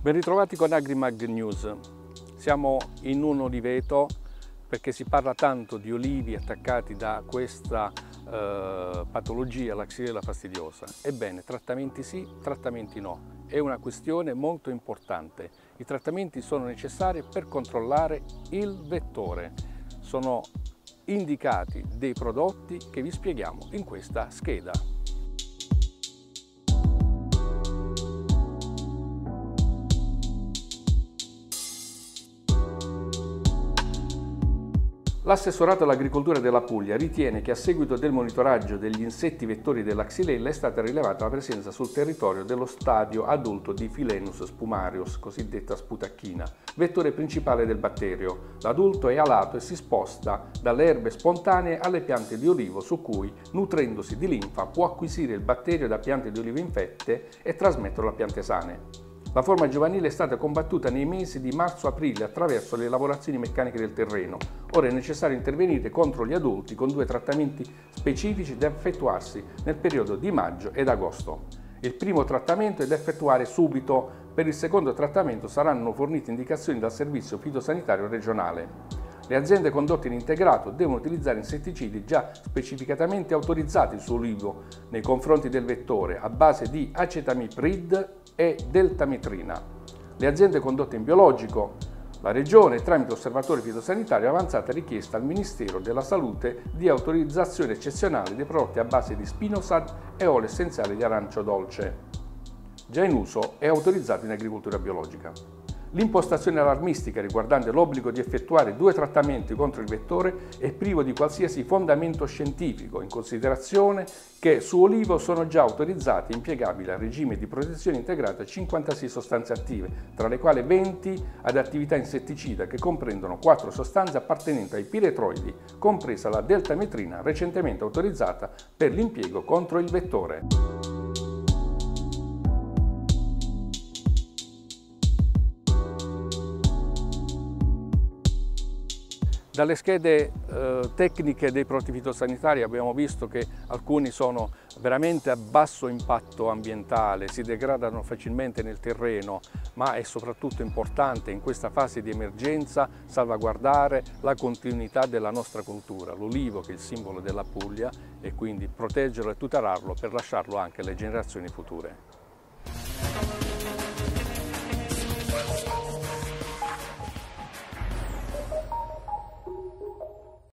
Ben ritrovati con Agrimag News. Siamo in un oliveto perché si parla tanto di olivi attaccati da questa patologia, la xylella fastidiosa. Ebbene, trattamenti sì, trattamenti no. È una questione molto importante. I trattamenti sono necessari per controllare il vettore. Sono indicati dei prodotti che vi spieghiamo in questa scheda. L'Assessorato all'Agricoltura della Puglia ritiene che a seguito del monitoraggio degli insetti vettori della xylella è stata rilevata la presenza sul territorio dello stadio adulto di Phyllenus spumarius, cosiddetta sputacchina, vettore principale del batterio. L'adulto è alato e si sposta dalle erbe spontanee alle piante di olivo su cui, nutrendosi di linfa, può acquisire il batterio da piante di olivo infette e trasmetterlo a piante sane. La forma giovanile è stata combattuta nei mesi di marzo-aprile attraverso le lavorazioni meccaniche del terreno. Ora è necessario intervenire contro gli adulti con 2 trattamenti specifici da effettuarsi nel periodo di maggio ed agosto. Il primo trattamento è da effettuare subito. Per il secondo trattamento saranno fornite indicazioni dal Servizio Fitosanitario regionale. Le aziende condotte in integrato devono utilizzare insetticidi già specificatamente autorizzati su olivo nei confronti del vettore a base di acetamiprid e deltametrina. Le aziende condotte in biologico, la Regione tramite osservatorio fitosanitario ha avanzata richiesta al Ministero della Salute di autorizzazione eccezionale dei prodotti a base di spinosad e olio essenziale di arancio dolce, già in uso e autorizzato in agricoltura biologica. L'impostazione allarmistica riguardante l'obbligo di effettuare 2 trattamenti contro il vettore è privo di qualsiasi fondamento scientifico, in considerazione che su olivo sono già autorizzati e impiegabili a regime di protezione integrata 56 sostanze attive, tra le quali 20 ad attività insetticida che comprendono 4 sostanze appartenenti ai piretroidi, compresa la deltametrina recentemente autorizzata per l'impiego contro il vettore. Dalle schede tecniche dei prodotti fitosanitari abbiamo visto che alcuni sono veramente a basso impatto ambientale, si degradano facilmente nel terreno, ma è soprattutto importante in questa fase di emergenza salvaguardare la continuità della nostra cultura, l'olivo che è il simbolo della Puglia, e quindi proteggerlo e tutelarlo per lasciarlo anche alle generazioni future.